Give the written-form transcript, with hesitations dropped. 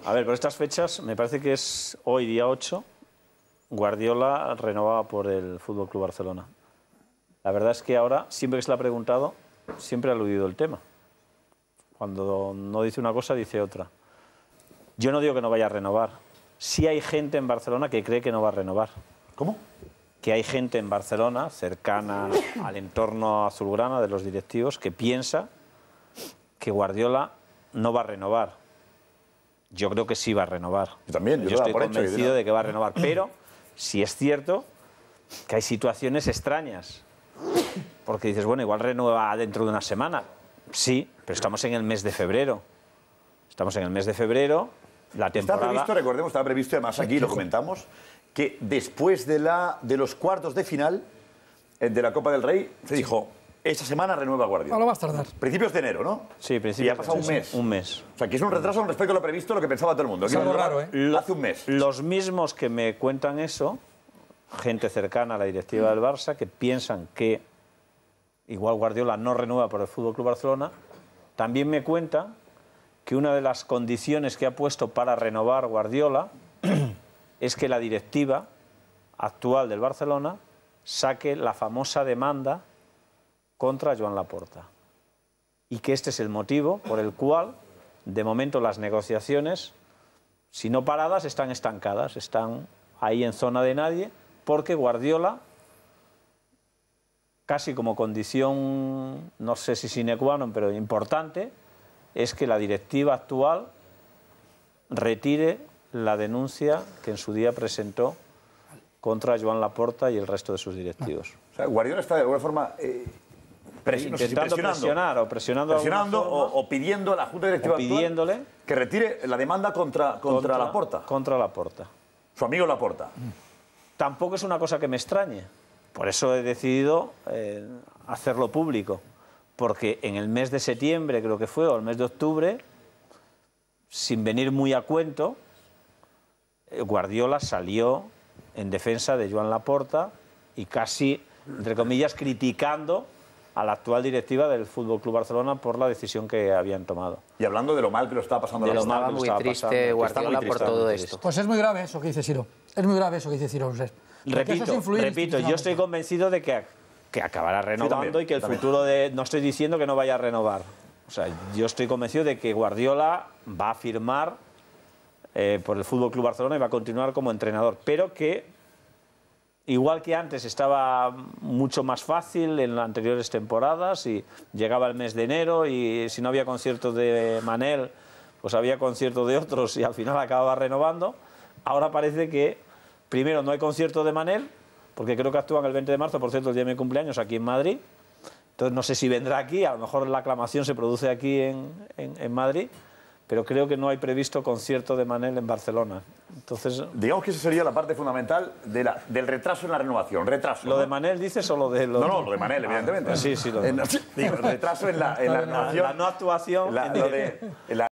A ver, por estas fechas, me parece que es hoy, día 8, Guardiola renovaba por el Fútbol Club Barcelona. La verdad es que ahora, siempre que se le ha preguntado, siempre ha aludido el tema. Cuando no dice una cosa, dice otra. Yo no digo que no vaya a renovar. Sí hay gente en Barcelona que cree que no va a renovar. ¿Cómo? Que hay gente en Barcelona, cercana al entorno azulgrana de los directivos, que piensa que Guardiola no va a renovar. Yo creo que sí va a renovar. Yo también. Yo estoy convencido de que va a renovar. Pero sí es cierto que hay situaciones extrañas. Porque dices, bueno, igual renueva dentro de una semana. Sí, pero estamos en el mes de febrero. Estamos en el mes de febrero, la temporada... Está previsto, recordemos, estaba previsto, además aquí lo comentamos, que después de los cuartos de final de la Copa del Rey, se dijo, esta semana renueva Guardiola. No lo vas a tardar. Principios de enero, ¿no? Sí, principios. Y ha pasado un mes. Un mes. O sea, que es un retraso con respecto a lo previsto, lo que pensaba todo el mundo. Es algo raro, Hace un mes. Los mismos que me cuentan eso, gente cercana a la directiva del Barça, que piensan que igual Guardiola no renueva por el FC Barcelona, también me cuentan que una de las condiciones que ha puesto para renovar Guardiola es que la directiva actual del Barcelona saque la famosa demanda contra Joan Laporta. Y que este es el motivo por el cual, de momento, las negociaciones, si no paradas, están estancadas, están ahí en zona de nadie, porque Guardiola, casi como condición, no sé si sine qua non, pero importante, es que la directiva actual retire la denuncia que en su día presentó contra Joan Laporta y el resto de sus directivos. O sea, Guardiola está de alguna forma intentando presionando o pidiendo a la Junta Directiva pidiéndole que retire la demanda contra Laporta. Contra Laporta. Su amigo Laporta. Tampoco es una cosa que me extrañe. Por eso he decidido hacerlo público. Porque en el mes de septiembre, creo que fue, o el mes de octubre, sin venir muy a cuento, Guardiola salió en defensa de Joan Laporta y casi, entre comillas, criticando a la actual directiva del FC Barcelona por la decisión que habían tomado. Y hablando de lo mal que lo estaba pasando. Estaba muy triste Guardiola por todo esto. Pues es muy grave eso que dice Ciro. Es muy grave eso que dice Ciro. Repito, yo estoy convencido de que acabará renovando y que el futuro de... No estoy diciendo que no vaya a renovar. O sea, yo estoy convencido de que Guardiola va a firmar por el FC Barcelona y va a continuar como entrenador. Pero que, igual que antes estaba mucho más fácil en las anteriores temporadas y llegaba el mes de enero y si no había conciertos de Manel, pues había conciertos de otros y al final acababa renovando, ahora parece que, primero, no hay concierto de Manel, porque creo que actúan el 20 de marzo, por cierto, el día de mi cumpleaños, aquí en Madrid. Entonces no sé si vendrá aquí, a lo mejor la aclamación se produce aquí en Madrid, pero creo que no hay previsto concierto de Manel en Barcelona. Entonces, digamos que esa sería la parte fundamental del retraso en la renovación. Retraso. ¿Lo de Manel dices o lo de...? No, lo de Manel, evidentemente. Sí, lo de Manel. Digo, el retraso en la renovación. La no actuación.